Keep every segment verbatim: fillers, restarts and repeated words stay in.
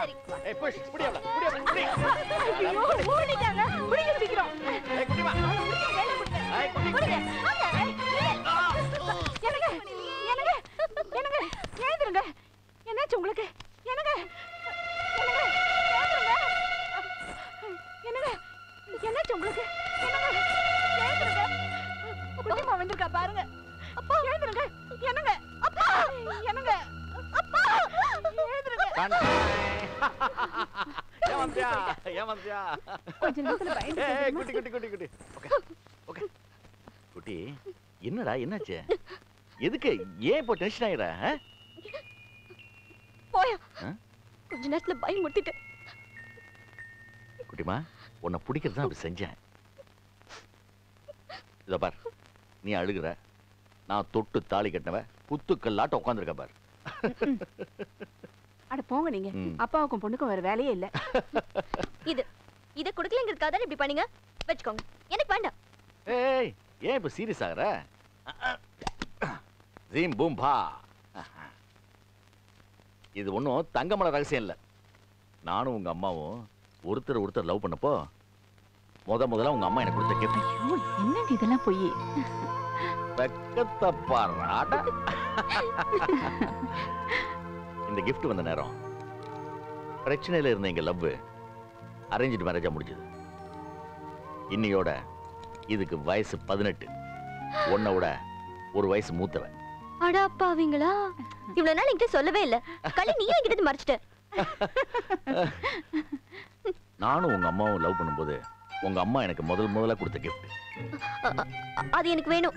சரி ஏய் புஷ் புடி அவள புடி அவள புடி ஐயோ ஓடிட்டாங்க புடிங்க சீக்கிரம் ஏய் குட்டி வா வேலை புடிங்க ஏய் குட்டி புடிங்க வாங்க என்னங்க என்னங்க என்னங்க ஏந்திருங்க என்னாச்சு உங்களுக்கு என்னங்க என்னங்க என்னங்க என்னாச்சு உங்களுக்கு என்னங்க ஏந்திருங்க குட்டிமா வந்திருக்கா பாருங்க அப்பா ஏந்திருங்க என்னங்க அப்பா என்னங்க அப்பா ஏந்திருங்க ஏமாந்தியா ஏமாந்தியா கொஞ்ச நேரத்துல பயந்து ஏய் குட்டி குட்டி குட்டி குட்டி ஓகே ஓகே குட்டி என்னடா என்னாச்சு எதுக்கு ஏன் இப்போ டென்ஷன் ஆயிடா போயா கொஞ்ச நேரத்துல பயம் முட்டிட்டு குட்டிமா உன்னை பிடிக்கிறது தான் அப்படி செஞ்சேன் இத பார் நீ அழுகுற நான் தொட்டு தாலி கட்டினவ குத்துக்கல்லாட்ட உட்காந்துருக்க பார் அட போங்க நீங்க அப்பாவுக்கும் பொண்ணுக்கும் வேற வேலையே இல்ல இது இத குடுக்கலங்கிறதுக்காக தான் இப்படி பண்ணீங்க வெச்சுக்கோங்க எனக்கு வேண்டாம் ஏய் ஏன் இப்ப சீரியஸ் ஆகுற ஜீம் பூம் பா இது ஒன்றும் தங்கமல ரகசியம் இல்லை நானும் உங்க அம்மாவும் ஒருத்தர் ஒருத்தர் லவ் பண்ணப்போ முத முதல்ல உங்க அம்மா எனக்கு கொடுத்த கிஃப்ட் என்னங்க இதெல்லாம் போய் வெக்கத்தை பாராட இந்த கிஃப்ட் வந்த நேரம் பிரச்சனையில இருந்த எங்க லவ் அரேஞ்ச்டு மேரேஜா முடிஞ்சது இன்னையோட இதுக்கு வயசு பதினெட்டு உன்னோட ஒரு வயசு மூத்தவன் அட அப்பாவீங்களா இவ்வளவு நாள் என்கிட்ட சொல்லவே இல்ல கலை நீ என்கிட்ட மறைச்சிட்ட நானும் உங்க அம்மாவும் லவ் பண்ணும்போது உங்க அம்மா எனக்கு முதல் முதல்ல கொடுத்த கிஃப்ட் அது எனக்கு வேணும்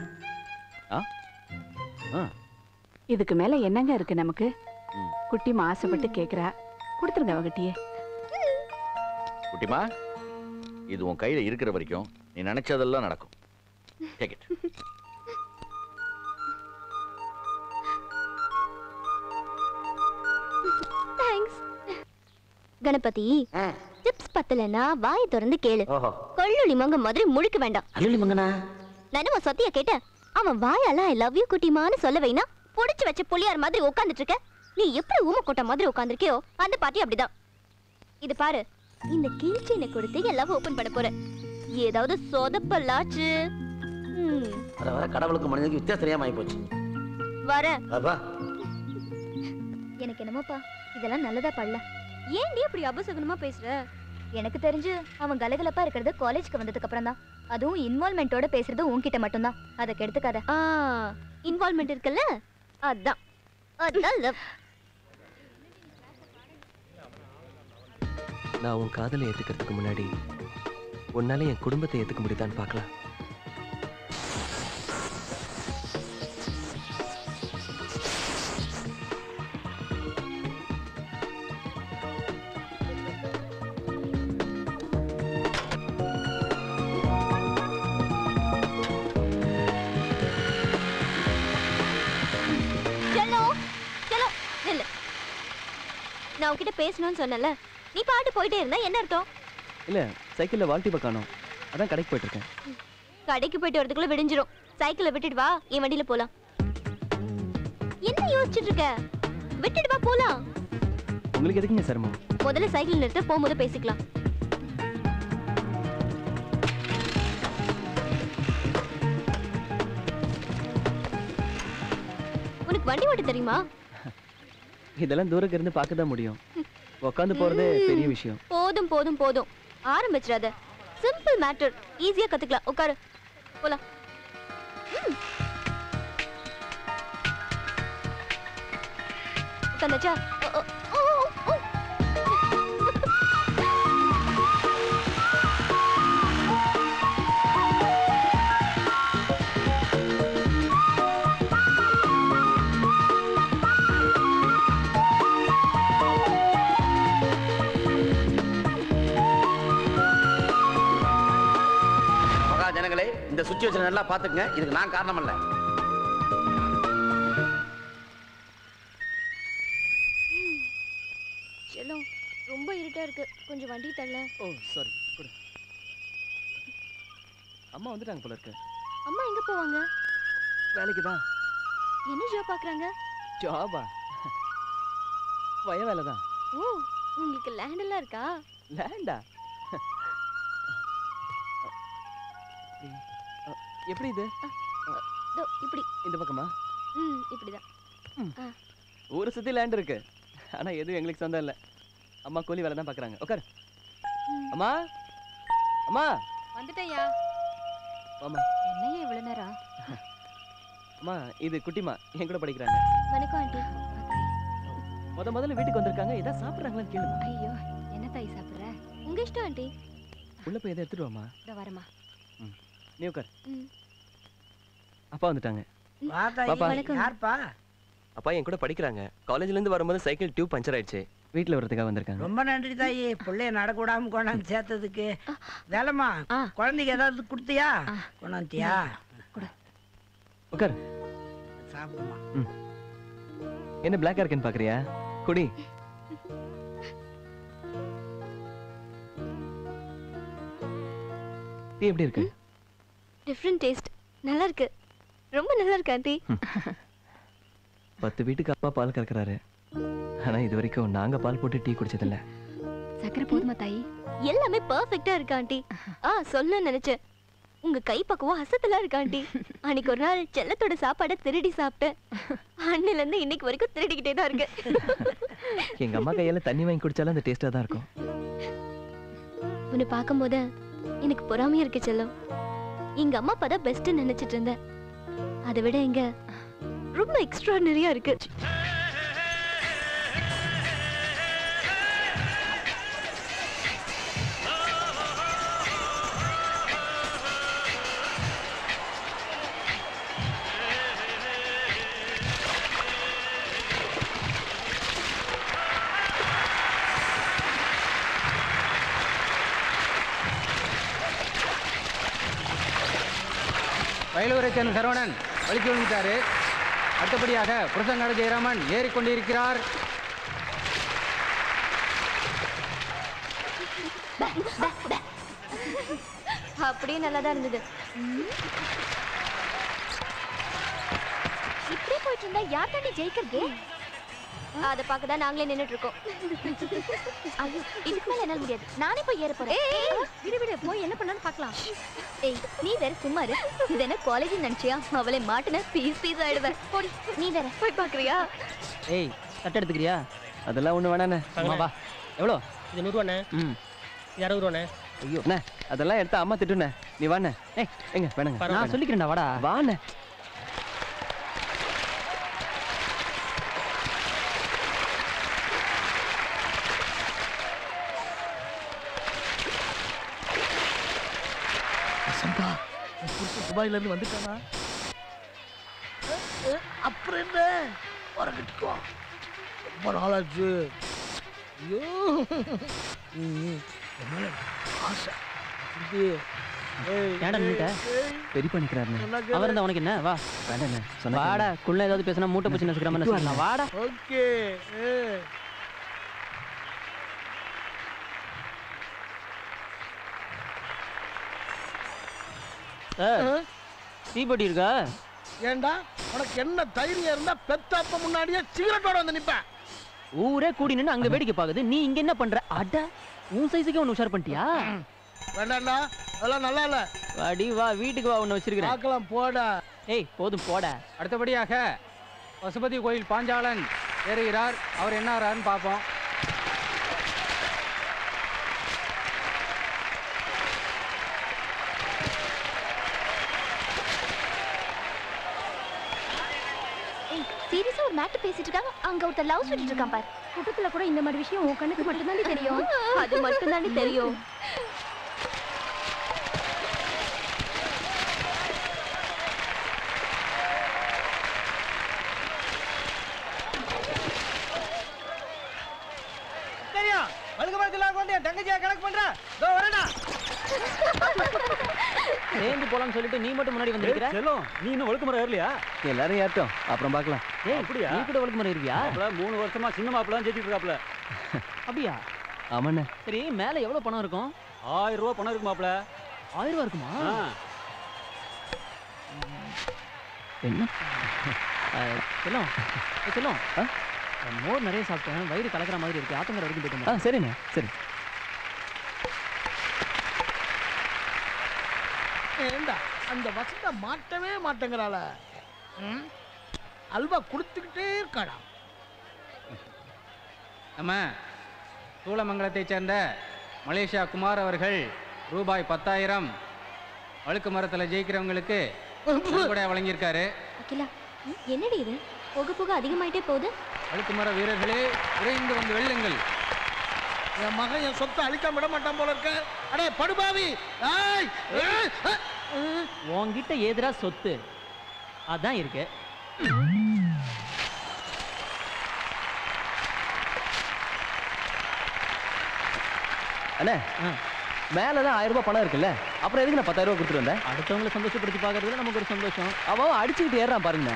இதுக்கு மேல என்னங்க இருக்கு நமக்கு குட்டிமா ஆசைப்பட்டு கேக்குறா கொடுத்துருங்க அவகிட்டியே குட்டிமா இது உன் கையில இருக்கிற வரைக்கும் நீ நினைச்சதெல்லாம் நடக்கும் take it thanks Ganapathi tips பத்தலனா வாய் திறந்து கேளு கொள்ளுளி மங்க மாதிரி முழுக்க வேண்டாம் அள்ளுளி மங்கனா நானும் உன் சத்திய கேட்டேன் அவன் வாயால ஐ லவ் யூ குட்டிமான்னு சொல்ல வைனா புடிச்சு வச்ச புளியார் மாதிரி உட்கார்ந்துட்டு இருக்க நீ எப்படி ஊம கொட்ட மாதிரி உட்கார்ந்திருக்கியோ அந்த பாட்டி அப்படிதான் இது பாரு இந்த கீச்சைனை கொடுத்து எல்லாம் ஓபன் பண்ண போறேன் ஏதாவது சொதப்பலாச்சு வர வர கடவுளுக்கு மனிதனுக்கு வித்தியாசம் தெரியாம ஆயி போச்சு வர அப்பா எனக்கு என்னமோப்பா இதெல்லாம் நல்லதா படல ஏன் நீ இப்படி அபசகுனமா பேசுற எனக்கு தெரிஞ்சு அவன் கலகலப்பா இருக்கிறது காலேஜ்க்கு வந்ததுக்கு அப்புறம் தான் அதுவும் இன்வால்வ்மெண்டோட பேசுறது உன்கிட்ட மட்டும்தான் அதை கெடுத்துக்காத இன்வால்வ்மெண்ட் இருக்குல்ல அதான் அதான் லவ் நான் உன் காதலை ஏத்துக்கிறதுக்கு முன்னாடி உன்னால என் குடும்பத்தை ஏத்துக்க முடியுதான்னு பார்க்கலாம். நான் உன்கிட்ட பேசணும்னு சொன்னல நீ பாட்டு போயிட்டே இருந்தா என்ன அர்த்தம்? இல்ல சைக்கிள்ல வால்டிப காணோம் அதான் கடைக்கு போயிட்டு இருக்கேன். கடைக்கு போயிட்டு வரதுக்குள்ள விடிஞ்சிரும். சைக்கிளை விட்டுட்டு வா என் வண்டியில போலாம். என்ன யோசிச்சுட்டு இருக்க? விட்டுட்டு வா போலாம். உங்களுக்கு எதுக்குங்க சிரமம்? முதல்ல சைக்கிள் நிறுத்த போகும்போது பேசிக்கலாம். உனக்கு வண்டி ஓட்ட தெரியுமா? இதெல்லாம் தூரக்கு இருந்து பார்க்க தான் முடியும். உட்காந்து போறதே பெரிய விஷயம். போதும் போதும் போதும் ஆரம்பிச்சிடாத. சிம்பிள் மேட்டர், ஈஸியா கத்துக்கலாம். உட்காரு போலாம். உட்காந்தாச்சா? ஜனங்களே, இந்த சிச்சுவேஷன் நல்லா பாத்துக்கங்க. இதுக்கு நான் காரணம் இல்ல. செல்லம், ரொம்ப இருட்டா இருக்கு. கொஞ்சம் வண்டி தள்ள. Oh sorry. குடு. அம்மா வந்துட்டாங்க போல இருக்கு. அம்மா எங்க போவாங்க? வேலைக்கு தான். என்ன ஜாப் பாக்குறாங்க? ஜாபா? வய வேலை தான். ஓ, உங்களுக்கு லேண்ட் எல்லாம் இருக்கா? லேண்டா? எப்படி இது? தோ இப்படி. இந்த பக்கமா? ம் இப்படிதான். ஊரை சுத்தி லேண்ட் இருக்கு, ஆனா எதுவும் எங்களுக்கு சொந்தம் இல்ல. அம்மா கூலி வேலை தான் பாக்குறாங்க. உட்கார். அம்மா அம்மா வந்துட்டேயா. அம்மா என்னையா இவ்வளவு நேரம்? அம்மா இது குட்டிமா என் கூட படிக்கிறாங்க. வணக்கம் ஆண்டி. முத முதல்ல வீட்டுக்கு வந்திருக்காங்க, ஏதாவது சாப்பிடுறாங்களான்னு கேளுமா. ஐயோ என்ன தாய் சாப்பிடுற? உங்க இஷ்டம் ஆண்டி. உள்ள போய் எதை எடுத்துட்டு வாமா. இதோ வரமா. நீ உட்கார். ம். அப்பா வந்துட்டாங்க. பாப்பா வணக்கம். யார்ப்பா? அப்பா என் கூட படிக்கிறாங்க. காலேஜ்ல இருந்து வரும்போது சைக்கிள் டியூப் பஞ்சர் ஆயிடுச்சு. வீட்டுல வரதுக்காக வந்திருக்காங்க. ரொம்ப நன்றி தாயி, பிள்ளைய நடக்க விடாம கொண்டாந்து சேர்த்ததுக்கு. வேலைம்மா ஆ. குழந்தைக்கு ஏதாவது கொடுத்தியா? கொண்டாந்தியா? உட்கார். சாப்பிடுமா. என்ன பிளாக்கா இருக்குன்னு பாக்குறியா? குடி. டீ எப்படி இருக்கு? Different taste. நல்லா இருக்கு. ரொம்ப நல்லா இருக்கு ஆண்டி. பத்து வீட்டுக்கு அப்பா பால் கறக்குறாரு, ஆனா இது வரைக்கும் நாங்க பால் போட்டு டீ குடிச்சதில்ல. சக்கரை போதுமா தாயி? எல்லாமே பெர்ஃபெக்ட்டா இருக்கு ஆண்டி. ஆ சொல்ல நினைச்சேன், உங்க கை பக்குவம் அசத்தலா இருக்கு ஆண்டி. அன்னைக்கு ஒரு நாள் செல்லத்தோட சாப்பாடை திருடி சாப்பிட்டேன். அன்னில இருந்து இன்னைக்கு வரைக்கும் திருடிக்கிட்டே தான் இருக்கு. எங்க அம்மா கையால தண்ணி வாங்கி குடிச்சாலும் அந்த டேஸ்டா தான் இருக்கும். உன்னை பார்க்கும்போது எனக்கு பொறாமையா இருக்கு செல்லம். எங்க அம்மா அப்பா தான் பெஸ்ட் நினைச்சிட்டு இருந்தேன். அதை விட இங்க ரொம்ப எக்ஸ்ட்ராடனரியா இருக்கு. வயலூரை சேர்ந்த சரவணன் வலிக்கு விழுந்துட்டாரு. அடுத்தபடியாக புருஷங்காடு ஜெயராமன் ஏறிக்கொண்டிருக்கிறார். அப்படியே நல்லாதான் இருந்தது. இப்படியே போயிட்டு இருந்தா யார் தாண்டி ஜெயிக்கிறது? அதை பார்க்க தான் நாங்களே நின்னுட்டு இருக்கோம். ஐயோ இதுக்கு மேல என்னால முடியாது. நானே போய் ஏற போறேன். விடு விடு, போய் என்ன பண்ணாலும் பார்க்கலாம். ஏய் நீ வேற சும்மா இரு. இது என்ன காலேஜ் நினைச்சியா? அவளை மாட்டுன பீஸ் பீஸ் ஆயிடுவேன். போடி, நீ வேற போய் பாக்குறியா? ஏய் தட்டு எடுத்துக்கிறியா? அதெல்லாம் ஒண்ணு வேணாண்ணே. அம்மா வா. எவ்வளோ? இது நூறுவாண்ணே. ம் இது அறுபது ரூபாண்ணே. ஐயோ அண்ணே, அதெல்லாம் எடுத்து அம்மா திட்டுண்ணே. நீ வாண்ணே. ஏய் எங்க வேணாங்க, நான் சொல்லிக்கிறேன்டா, வாடா வாண்ணே. துபாயில இருந்து வந்துட்டானா? அப்புறம் என்ன வரகட்டுக்கோ, ரொம்ப நாளாச்சு. ஐயோ ஆசை. பெரிய பண்ணிக்கிறாரு. அவர் இருந்தா உனக்கு என்ன? வா வேண்டாண்ணே. சொன்ன வாடா. குள்ள ஏதாவது பேசினா மூட்டை பிடிச்சி நசுக்கிற மாதிரி வாடா. ஓகே. தீப்பெட்டி இருக்கா? ஏண்டா உனக்கு என்ன தைரியம் இருந்தா பெத்தாப்ப முன்னாடியே சிகரெட்டோட வந்து நிப்ப. ஊரே கூடி நின்னு அங்க வேடிக்கை பாக்குது, நீ இங்க என்ன பண்ற? அட உன் சைஸுக்கே ஒன்னு உஷார் பண்ணிட்டியா? வேண்டாம்டா, அதெல்லாம் நல்லா இல்ல. வாடி வா, வீட்டுக்கு வா, ஒன்னு வச்சிருக்கேன். பார்க்கலாம் போடா. ஏய் போதும் போட. அடுத்தபடியாக பசுபதி கோயில் பாஞ்சாலன் ஏறுகிறார். அவர் என்ன ஆறாருன்னு பார்ப்போம். சீரியஸா ஒரு மேட்டர் பேசிட்டு இருக்காங்க. அங்க ஒருத்தர் லவ் சொல்லிட்டு இருக்கான் பாரு. கூட்டத்துல கூட இந்த மாதிரி விஷயம் உன் கண்ணுக்கு மட்டும் தானே தெரியும். அது மட்டும் தானே தெரியும். தெரியும். வழுக்க மரத்துல வந்து என் தங்கச்சியா கணக்கு பண்ற. தோ வரடா. சேர்ந்து போலாம்னு சொல்லிட்டு நீ மட்டும் முன்னாடி வந்திருக்கிற. செல்லம், நீ இன்னும் வழுக்கு மரம் ஏறலையா? எல்லாரும் ஏறட்டும், அப்புறம் பார்க்கலாம். ஏய் அப்படியா? நீ கூட வழுக்கு மரம் இருக்கியா? மூணு வருஷமா சின்ன மாப்பிள்ளை ஜெயிச்சிட்டு இருக்காப்ல. அப்படியா? ஆமாண்ணே. சரி மேல எவ்வளவு பணம் இருக்கும்? ஆயிரம் ரூபாய் பணம் இருக்கு மாப்பிள்ள. ஆயிரம் ரூபா இருக்குமா? என்ன செல்லம் செல்லம் மோர் நிறைய சாப்பிட்டேன், வயிறு கலக்கிற மாதிரி இருக்கு. ஆத்தங்கரை வரைக்கும் போயிட்டு. ஆ சரிண்ணே, சரி. ஏண்டா அந்த வசந்த மாட்டவே மாட்டேங்கிறாள. அல்வா கொடுத்துக்கிட்டே இருக்காடா. நம்ம சூளமங்கலத்தைச் சேர்ந்த மலேசியா குமார் அவர்கள் ரூபாய் பத்தாயிரம் வழுக்கு மரத்தில் ஜெயிக்கிறவங்களுக்கு கூட வழங்கியிருக்காரு. அகிலா, என்னடி இது? போக போக அதிகமாயிட்டே போகுது. வழுக்கு மர வீரர்களே, விரைந்து வந்து வெல்லுங்கள். என் மகன் என் சொத்தை அழிக்காம விட மாட்டான் போல இருக்க. அடே படுபாவி, உன்கிட்ட ஏதுரா சொத்து? அதான் இருக்கு. அண்ணே, மேலதான் ஆயிரம் ரூபாய் பணம் இருக்குல்ல, அப்புறம் எதுக்கு நான் பத்தாயிரம் ரூபாய் கொடுத்துட்டு வந்தேன்? அடுத்தவங்களை சந்தோஷப்படுத்தி பாக்குறதுல நமக்கு ஒரு சந்தோஷம். அவன் அடிச்சுக்கிட்டு ஏறான் பாருங்க.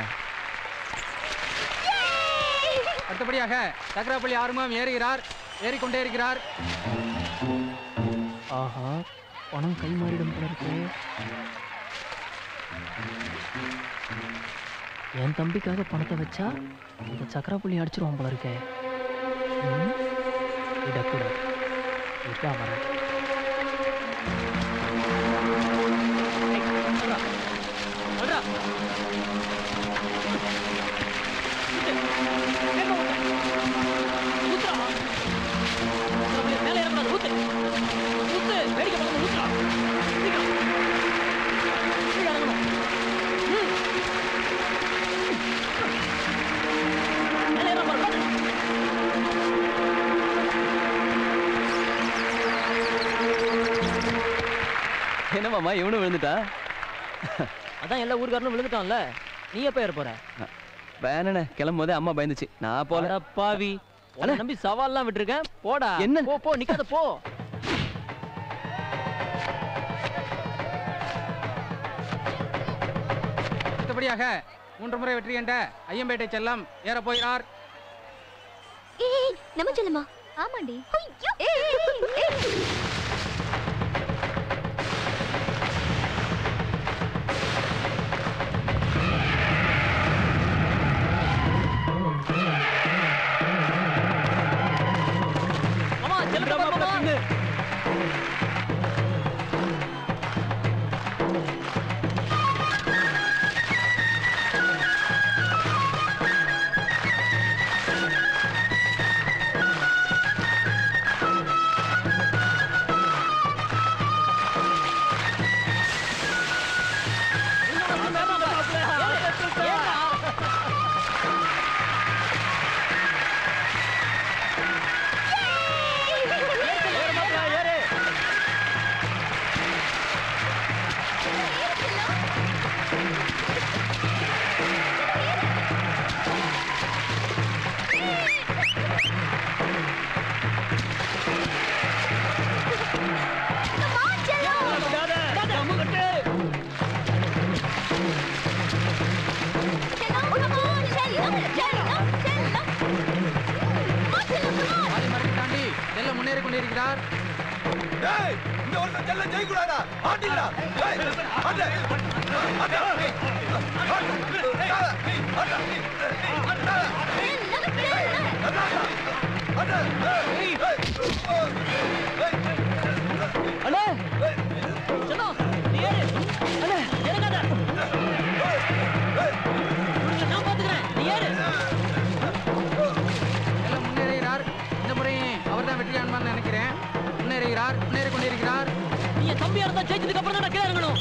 அடுத்தபடியாக சக்கராப்பள்ளி ஆறுமுகம் ஏறுகிறார், ஏறிக்கொண்டே இருக்கிறார். ஆஹா, பணம் கை மாறிடும் போல இருக்கு. என் தம்பிக்காக பணத்தை வச்சா இந்த சக்கராப்பள்ளி அடிச்சிருவான் போல இருக்கே. விடக்கூடாது, இதான் வரேன். என்னமாமா இவனும் விழுந்துட்டா? அதான் எல்லா ஊருக்காரனும் விழுந்துட்டான்ல, நீ எப்ப ஏற போற? வேணே, கிளம்பும் போதே அம்மா பயந்துச்சு, நான் போல. பாவி, நம்பி சவால்லாம் விட்டுருக்கேன். போடா, என்ன போ போ, நிக்காத போ. அடுத்தபடியாக மூன்று முறை வெற்றி கண்ட ஐயம்பேட்டை செல்லம் ஏற போகிறார். ஏய், நம்ம செல்லமா? ஆமாண்டி. ஏய் ஏய் முன்னேறி கொண்டிருக்கிறார். முன்னேறுகிறார். இந்த முறை அவர்தான் வெற்றி காண்பான்னு நினைக்கிறேன். முன்னேறுகிறார், முன்னேறி கொண்டிருக்கிறார். நீ தம்பியா இருந்தா ஜெயிச்சதுக்கு அப்புறம் தான் கீழே இறங்கணும்.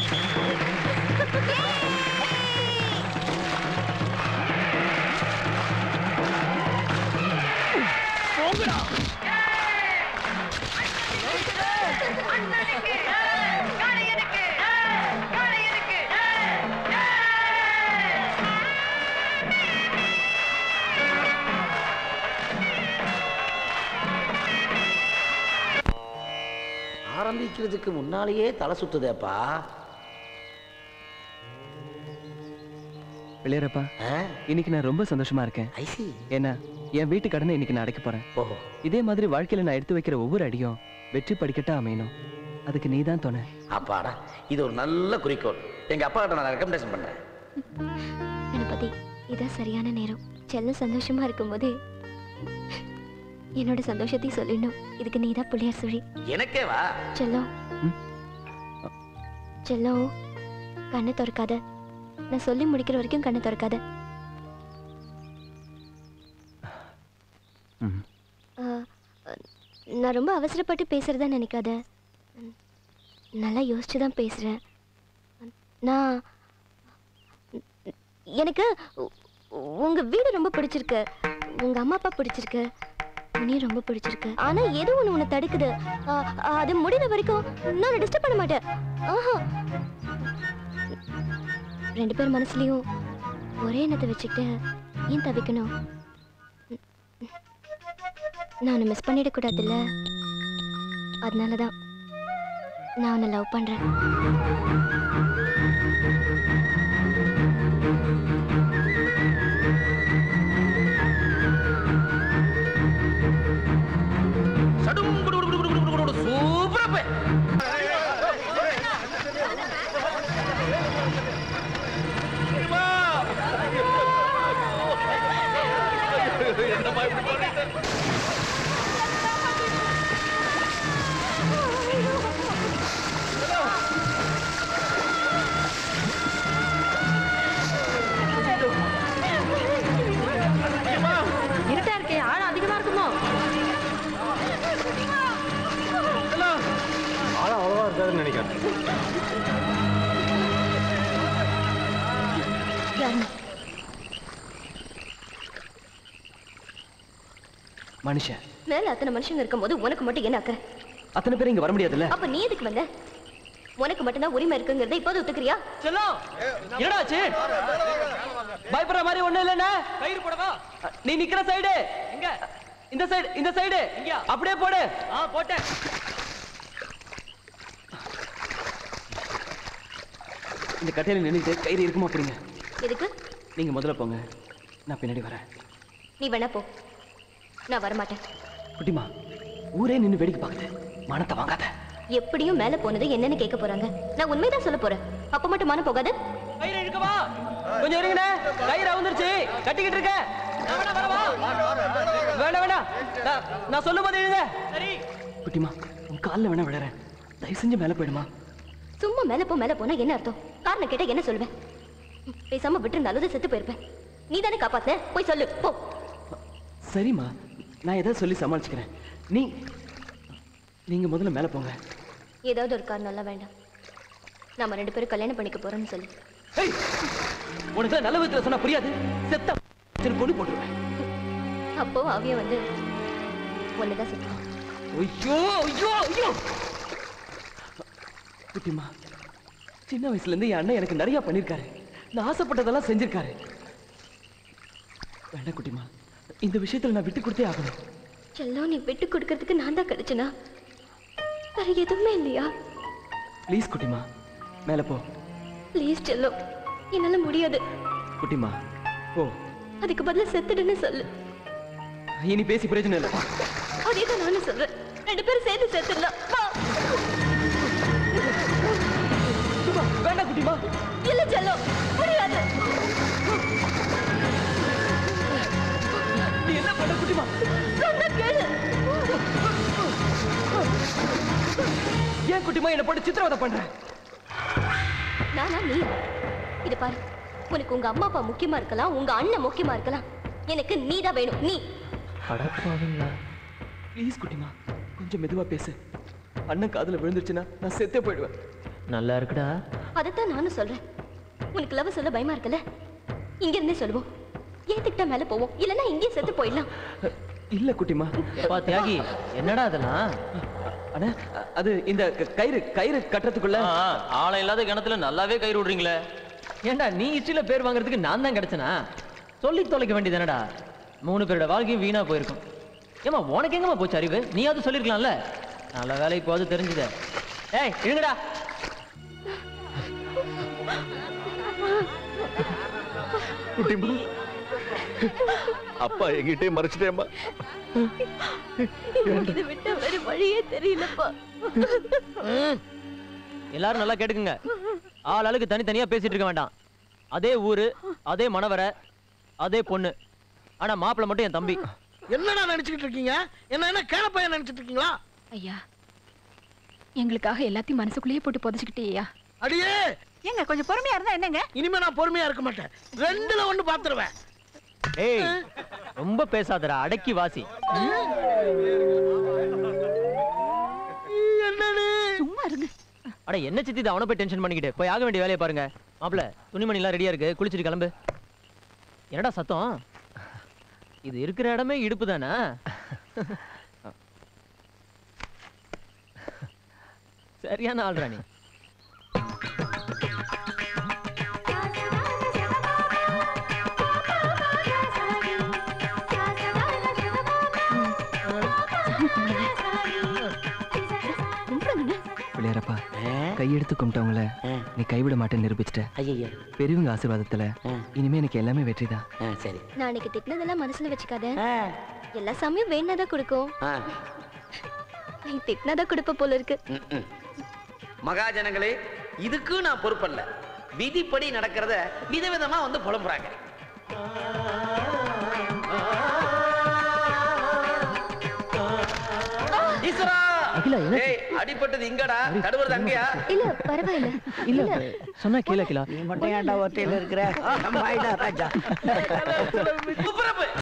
ஆரம்பிக்கிறதுக்கு முன்னாலேயே தலை சுத்துதேப்பா. பிள்ளையரப்பா, இன்னைக்கு நான் ரொம்ப சந்தோஷமா இருக்கேன். ஏன்னா என் வீட்டு கடனை இன்னைக்கு நான் அடைக்க போறேன். இதே மாதிரி வாழ்க்கையில நான் எடுத்து வைக்கிற ஒவ்வொரு அடியும் வெற்றி படிக்கட்டா அமையணும். அதுக்கு நீ தான் துணை. அப்பாடா, இது ஒரு நல்ல குறிக்கோள். எங்க அப்பா கிட்ட நான் ரெக்கமெண்டேஷன் பண்றேன். கணபதி, இதான் சரியான நேரம். செல்ல சந்தோஷமா இருக்கும்போது என்னோட சந்தோஷத்தையும் சொல்லிடணும். இதுக்கு நீதான் பிள்ளையார் சுழி. எனக்கே வா. செல்லம் செல்லம், கண்ணை திறக்காத. நான் சொல்லி முடிக்கிற வரைக்கும் கண்ணை திறக்காத. நான் ரொம்ப அவசரப்பட்டு பேசுறதா நினைக்காத. நல்லா யோசிச்சு தான் பேசுறேன். நான் எனக்கு உங்க வீடு ரொம்ப பிடிச்சிருக்கு, உங்க அம்மா அப்பா பிடிச்சிருக்கு, உன்னையும் ரொம்ப பிடிச்சிருக்கு. ஆனா ஏதோ ஒண்ணு உன்னை தடுக்குது. அது முடிகிற வரைக்கும் நான் டிஸ்டர்ப் பண்ண மாட்டேன். ஆஹா, ரெண்டு பேர் மனசுலயும் ஒரே எண்ணத்தை வச்சுக்கிட்டு ஏன் தவிக்கணும்? நான் மிஸ் பண்ணிடக்கூடாதுல்ல, அதனாலதான் நான் உன்னை லவ் பண்றேன். சூப்பரா இருட்டா இருக்கே, ஆள் அதிகமா இருக்குமோ? ஆளா அவ்வளவா இருக்காதுன்னு நினைக்கிறேன். மனுஷன் மேல அத்தனை மனுஷங்க இருக்கும் போது உனக்கு மட்டும் என்ன அக்கறை? அத்தனை பேர் இங்க வர முடியாதுல்ல? அப்ப நீ எதுக்கு வந்த? உனக்கு மட்டும்தான் உரிமை இருக்குங்கிறத இப்போது ஒத்துக்கிறியா? செல்லம், என்னடா ஆச்சு? பயப்படுற மாதிரி ஒண்ணு இல்லைன்னா கயிறு போடவா? நீ நிக்கிற சைடு இங்க, இந்த சைடு, இந்த சைடு இங்க, அப்படியே போடு. ஆ, போட்டேன். இந்த கட்டையில நின்னுட்டு கயிறு இருக்குமா அப்படிங்க? எதுக்கு? நீங்க முதல்ல போங்க, நான் பின்னாடி வரேன். நீ வேணா போ, நான் வரமாட்டேன். குட்டிமா, ஊரே நின்னு வேடிக்கை பாக்குது, மனத்தை வாங்காத. எப்படியும் மேல போனது என்னன்னு கேட்க போறாங்க. நான் உண்மைதான் சொல்ல போறேன். அப்ப மட்டும் மனம் போகாது. கயிறு இழுக்கவா? கொஞ்சம் இருங்கண்ணே, கயிறு அவுந்துருச்சு, கட்டிக்கிட்டு இருக்க. வேணா வேணா, நான் சொல்லும் போது எழுத. சரி குட்டிமா, உன் காலில் வேணா விடுறேன், தயவு செஞ்சு மேல போயிடுமா. சும்மா மேல போ மேல போனா என்ன அர்த்தம்? காரணம் கேட்டா என்ன சொல்லுவேன்? பேசாம விட்டு நல்லது செத்து போயிருப்பேன். நீ தானே காப்பாத்த, போய் சொல்லு போ. சரிம்மா, நான் ஏதாவது சொல்லி சமாளிச்சுக்கிறேன். நீ நீங்க முதல்ல மேல போங்க. ஏதாவது ஒரு காரணம் எல்லாம் வேண்டாம். நாம ரெண்டு பேரும் கல்யாணம் பண்ணிக்க போறோம்னு சொல்லு. உனக்கு நல்ல விதத்துல சொன்னா புரியாது. செத்த கொண்டு போட்டுருவேன். அப்போ அவிய வந்து ஒண்ணுதான் செத்துவான். ஐயோ ஐயோ ஐயோ குட்டிமா, சின்ன வயசுல இருந்து என் அண்ணன் எனக்கு நிறைய பண்ணிருக்காரு. நான் ஆசைப்பட்டதெல்லாம் செஞ்சிருக்காரு. வேண்டாம் குட்டிமா, இந்த விஷயத்துல நான் விட்டு கொடுத்தே ஆகணும். செல்லம், நீ விட்டு கொடுக்கறதுக்கு நான் தான் கிடைச்சனா? வேற எதுவுமே இல்லையா? ப்ளீஸ் குட்டிமா, மேல போ. ப்ளீஸ் செல்லம், என்னால முடியாது. குட்டிமா போ. அதுக்கு பதிலா செத்துடுன்னு சொல்லு. இனி பேசி பிரயோஜனம் இல்லை. அதேதான் நானும் சொல்றேன். ரெண்டு பேரும் சேர்ந்து செத்துடலாம். வேண்டாம் குட்டிமா. இல்ல செல்லம், முடியாது. நீ என்ன பண்ண குட்டிமா? சொன்னா கேளு. ஏன் குட்டிமா என்ன போட்டு சித்திரவதை பண்ற? நானா நீ? இது பாரு, உனக்கு உங்க அம்மா அப்பா முக்கியமா இருக்கலாம், உங்க அண்ணன் முக்கியமா இருக்கலாம். எனக்கு நீ தான் வேணும். நீ அடப்பாவீங்களா? ப்ளீஸ் குட்டிமா, கொஞ்சம் மெதுவா பேசு. அண்ணன் காதுல விழுந்துருச்சுன்னா நான் செத்தே போயிடுவேன். நல்லா இருக்குடா. அதைத்தான் நானும் சொல்றேன். உனக்கு லவ் சொல்ல பயமா இருக்குல்ல? இங்க இருந்தே சொல்லுவோம். ஏத்துக்கிட்டா மேல போவோம், இல்லன்னா இங்கே செத்து போயிடலாம். இல்ல குட்டிமா. பா தியாகி, என்னடா அதெல்லாம்? அண்ணா, அது இந்த கயிறு கயிறு கட்டுறதுக்குள்ள ஆளை இல்லாத கிணத்துல நல்லாவே கயிறு விடுறீங்களே. ஏண்டா நீ இச்சில பேர் வாங்குறதுக்கு நான் தான் கிடைச்சனா? சொல்லி தொலைக்க வேண்டியதானடா. மூணு பேரோட வாழ்க்கையும் வீணா போயிருக்கும். ஏமா உனக்கு எங்கம்மா போச்சு அறிவு? நீயாவது சொல்லிருக்கலாம்ல. நல்ல வேலை இப்போது தெரிஞ்சுத. ஏய் இருங்கடா. குட்டிமா, அப்பா எங்கிட்டே மறைச்சிட்டேம்மா. இதை விட்ட வேற வழியே தெரியலப்பா. எல்லாரும் நல்லா கேட்டுக்குங்க. ஆள் ஆளுக்கு தனித்தனியா பேசிட்டு இருக்க வேண்டாம். அதே ஊரு, அதே மணவரை, அதே பொண்ணு. ஆனா மாப்பிள்ள மட்டும் என் தம்பி. என்னடா நினைச்சுக்கிட்டு இருக்கீங்க? என்ன என்ன கேன பையன் நினைச்சிட்டு இருக்கீங்களா? ஐயா எங்களுக்காக எல்லாத்தையும் மனசுக்குள்ளேயே போட்டு புதைச்சுக்கிட்டேயா. அடியே ஏங்க கொஞ்சம் பொறுமையா இருந்தா என்னங்க? இனிமே நான் பொறுமையா இருக்க மாட்டேன். ரெண்டுல ஒண்ணு பாத்துருவேன். ஏய் ரொம்ப பேசாதடா, அடக்கி வாசி. என்னன்னு சும்மா இருங்க. அட என்ன சித்தி இது, அவனை போய் டென்ஷன் பண்ணிக்கிட்டு போய் ஆக வேண்டிய வேலையை பாருங்க. மாப்பிள துணிமணி எல்லாம் ரெடியா இருக்கு, குளிச்சுட்டு கிளம்பு. என்னடா சத்தம்? இது இருக்கிற இடமே இடுப்பு தானே? சரியான ஆள்ராணி. பிள்ளையாரப்பா, கையெடுத்து கும்பிட்டவங்கள நீ கைவிட மாட்டேன்னு நிரூபிச்சிட்ட. ஐயா பெரியவங்க ஆசீர்வாதத்துல இனிமே எனக்கு எல்லாமே வெற்றிதான். சரி. நான் அன்னைக்கு திட்டினதெல்லாம் மனசுல வச்சுக்காத. எல்லா சாமியும் வேணாதான் கொடுக்கும். நீ திட்டினதான் கொடுப்ப போல இருக்கு. மகாஜனங்களே, இதுக்கு நான் பொறுப்பல்ல. விதிப்படி நடக்கிறத விதவிதமா வந்து புலம்புறாங்க. அடிப்பட்டது இங்கடா, தடுவுறது அங்கயா? இல்ல பரவாயில்ல. இல்ல சொன்னா கேள கேள. நீ மட்டும் ஏன்டா ஒத்தையில இருக்கிற? நம்ம ஆயிடா ராஜா.